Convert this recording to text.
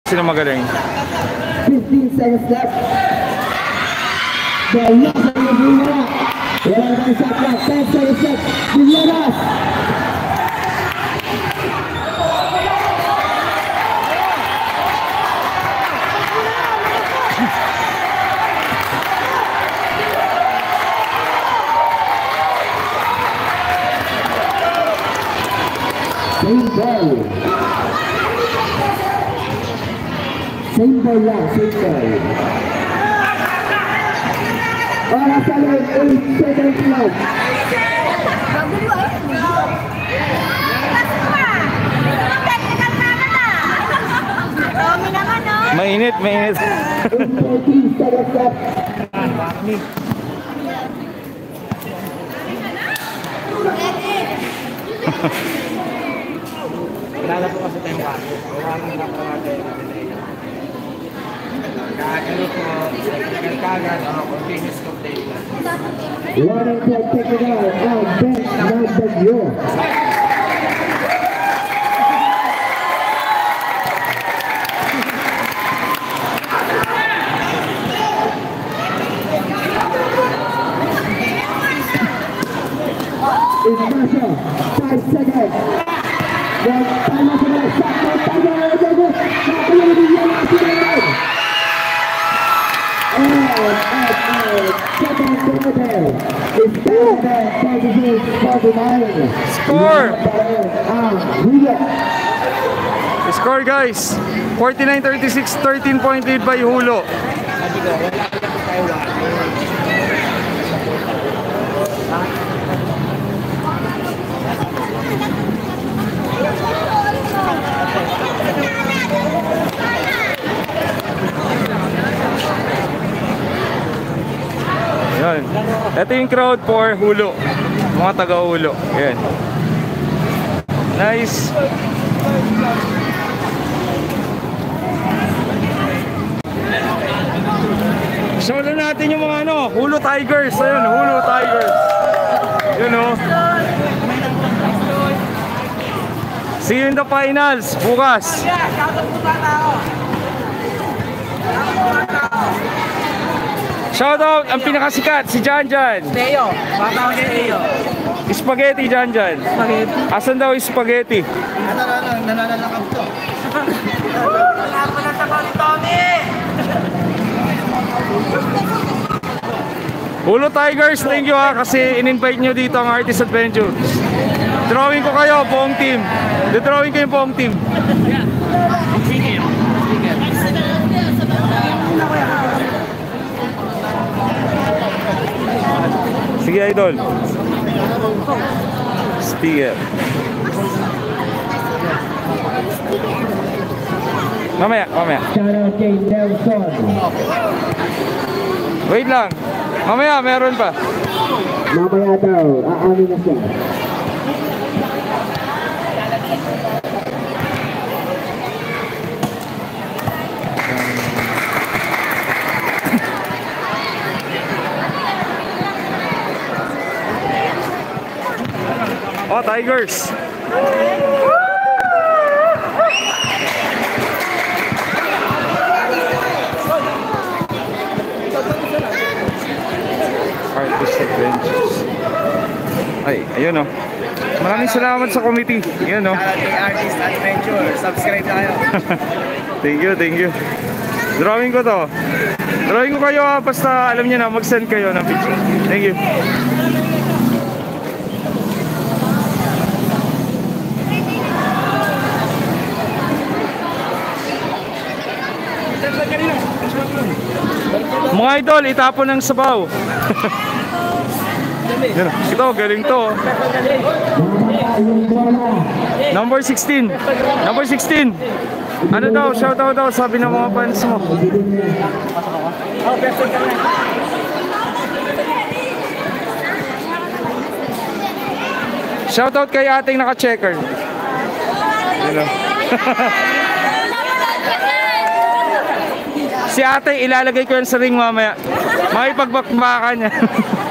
Sino magaling? 15 seconds left. The last of the Villera. Walang kang shot clock. 10 seconds left. Villeras. Same ball. Same ball lang, same ball. Oras sa lane, 8 seconds left. Mainit, mainit. 14 seconds left. Wala po kasi tayong kaso. Wala nang nakamagay. Kakalo po, nagkagad, continuous complaint. Warning flag technical on bench number 0. Ignacio, 5 seconds. Dan time of the shot, Score! Score guys! 49-36, 13 point lead by Hulo. Yan. Ito yung crowd for Hulo. Mga taga-Hulo. Yan. Nice. Show na natin yung mga ano, Hulo Tigers. Ayun, Hulo Tigers. Yun o. See you in the finals bukas. Shoutout ang pinakasikat, si Janjan. Teo, baka ako kay Teo. Spaghetti, Janjan. Spaghetti. Asan daw yung spaghetti? Nananalakap to. Wala pa na sa Tony! Hulo Tigers, thank you ha, kasi in-invite nyo dito ang Artist Adventures. Drawing ko kayo, buong team. Drawing ko yung buong team. Sige, idol. Sticker. Mamaya, mamaya. Shoutout kay Nelson. Wait lang. Mamaya, meron pa. Mamaya daw, aamin na siya. Oh, Tigers. Artist Adventures. Ay, ayun oh. Maraming salamat sa committee. Ayun oh. Artist Adventure, subscribe na kayo. Thank you, thank you. Drawing ko to. Drawing ko kayo ha, basta alam niyo na, mag-send kayo ng picture. Thank you. Mga idol, itapon ng sabaw. Ito, galing to. Number 16. Number 16. Ano daw, shoutout daw, sabi ng mga fans mo. Shoutout kay ating naka-checker. Si ate, ilalagay ko yan sa ring mamaya. Makipagbakbakan niya.